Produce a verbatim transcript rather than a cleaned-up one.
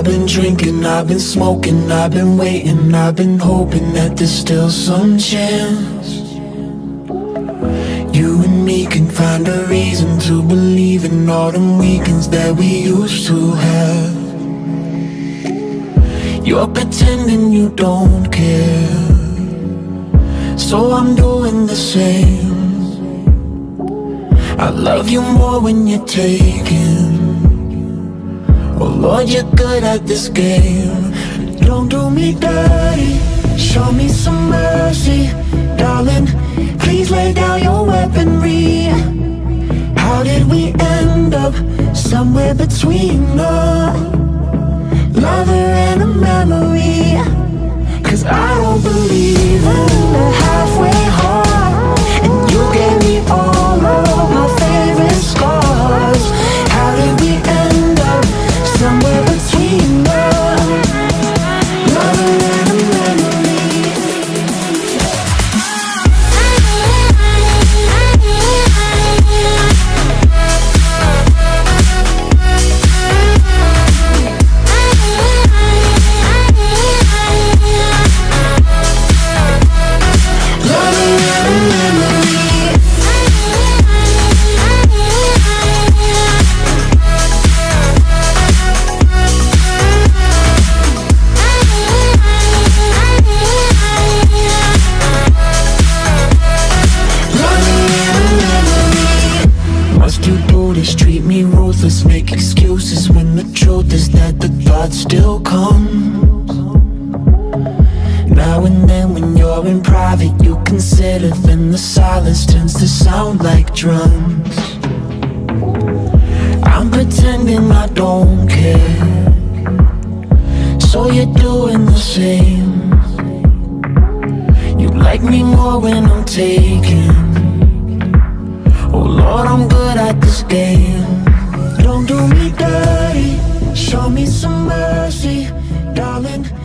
I've been drinking, I've been smoking, I've been waiting, I've been hoping that there's still some chance you and me can find a reason to believe in all them weekends that we used to have. You're pretending you don't care, so I'm doing the same. I love you more when you're taking. Oh Lord, you're good at this game. Don't do me dirty, show me some mercy. Darling, please lay down your weaponry. How did we end up somewhere between a lover and a memory? Cause I don't believe in the halfway heart, and you gave me all of my favorite scars. How did we end up somewhere between a lover and a memory? Treat me ruthless, make excuses when the truth is that the thought still comes. Now and then when you're in private you consider, then the silence tends to sound like drums. I'm pretending I don't care, so you're doing the same. You like me more when I'm taking. Oh Lord, I'm good at this game. Don't do me dirty, show me some mercy. Darling,